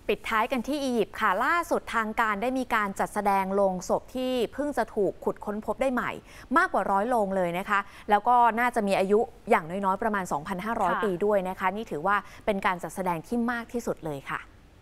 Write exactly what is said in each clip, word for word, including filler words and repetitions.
ปิดท้ายกันที่อียิปต์ค่ะล่าสุดทางการได้มีการจัดแสดงโลงศพที่เพิ่งจะถูกขุดค้นพบได้ใหม่มากกว่าร้อยโลงเลยนะคะแล้วก็น่าจะมีอายุอย่างน้อยๆประมาณ สองพันห้าร้อย ปีด้วยนะคะนี่ถือว่าเป็นการจัดแสดงที่มากที่สุดเลยค่ะ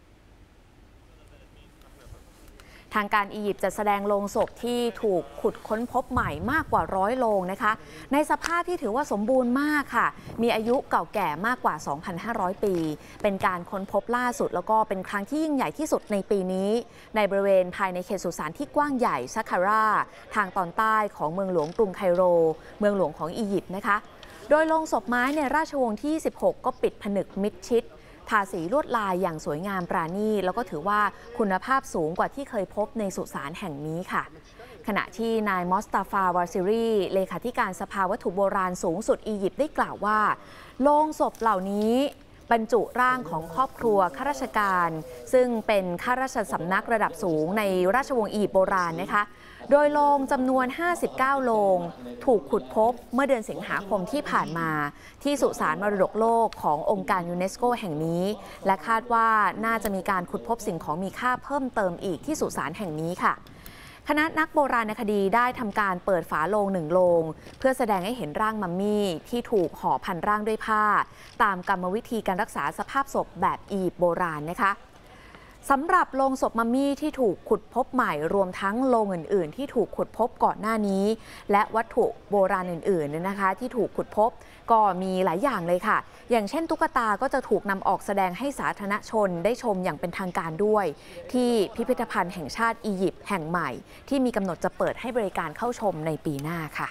ทางการอียิปต์จะแสดงโลงศพที่ถูกขุดค้นพบใหม่มากกว่าร้อยโลงนะคะในสภาพที่ถือว่าสมบูรณ์มากค่ะมีอายุเก่าแก่มากกว่า สองพันห้าร้อย ปีเป็นการค้นพบล่าสุดแล้วก็เป็นครั้งที่ยิ่งใหญ่ที่สุดในปีนี้ในบริเวณภายในเขตสุสานที่กว้างใหญ่ซักคาราทางตอนใต้ของเมืองหลวงกรุงไคโรเมืองหลวงของอียิปต์นะคะโดยโลงศพไม้ในราชวงศ์ที่ยี่สิบหกก็ปิดผนึกมิดชิดทาสีลวดลายอย่างสวยงามปราณีตแล้วก็ถือว่าคุณภาพสูงกว่าที่เคยพบในสุสานแห่งนี้ค่ะขณะที่นายมอสตาฟาวาซิรีเลขาธิการสภาวัตถุโบราณสูงสุดอียิปต์ได้กล่าวว่าโลงศพเหล่านี้บรรจุร่างของครอบครัวข้าราชการซึ่งเป็นข้าราชสำนักระดับสูงในราชวงศ์อียิปต์โบราณนะคะโดยโลงจำนวนห้าสิบเก้าโลงถูกขุดพบเมื่อเดือนสิงหาคมที่ผ่านมาที่สุสานมรดกโลกขององค์การยูเนสโกแห่งนี้และคาดว่าน่าจะมีการขุดพบสิ่งของมีค่าเพิ่มเติมอีกที่สุสานแห่งนี้ค่ะคณะนักโบราณคดีได้ทำการเปิดฝาโลงหนึ่งโลงเพื่อแสดงให้เห็นร่างมัมมี่ที่ถูกห่อพันร่างด้วยผ้าตามกรรมวิธีการรักษาสภาพศพแบบอียิปต์โบราณนะคะสำหรับโลงศพมัมมี่ที่ถูกขุดพบใหม่รวมทั้งโลงอื่นๆที่ถูกขุดพบก่อนหน้านี้และวัตถุโบราณอื่นๆนะคะที่ถูกขุดพบก็มีหลายอย่างเลยค่ะอย่างเช่นตุ๊กตาก็จะถูกนำออกแสดงให้สาธารณชนได้ชมอย่างเป็นทางการด้วยที่พิพิธภัณฑ์แห่งชาติอียิปต์แห่งใหม่ที่มีกำหนดจะเปิดให้บริการเข้าชมในปีหน้าค่ะ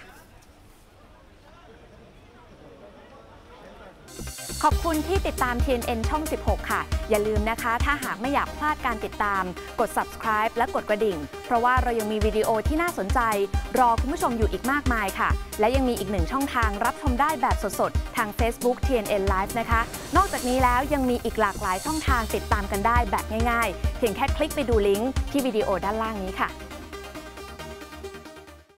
ขอบคุณที่ติดตาม ที เอ็น เอ็น ช่อง สิบหก ค่ะอย่าลืมนะคะถ้าหากไม่อยากพลาดการติดตามกด ซับสไครบ์ และกดกระดิ่งเพราะว่าเรายังมีวิดีโอที่น่าสนใจรอคุณผู้ชมอยู่อีกมากมายค่ะและยังมีอีกหนึ่งช่องทางรับชมได้แบบสดๆทาง Facebook ที เอ็น เอ็น Live นะคะนอกจากนี้แล้วยังมีอีกหลากหลายช่องทางติดตามกันได้แบบง่ายๆเพียงแค่คลิกไปดูลิงก์ที่วิดีโอด้านล่างนี้ค่ะ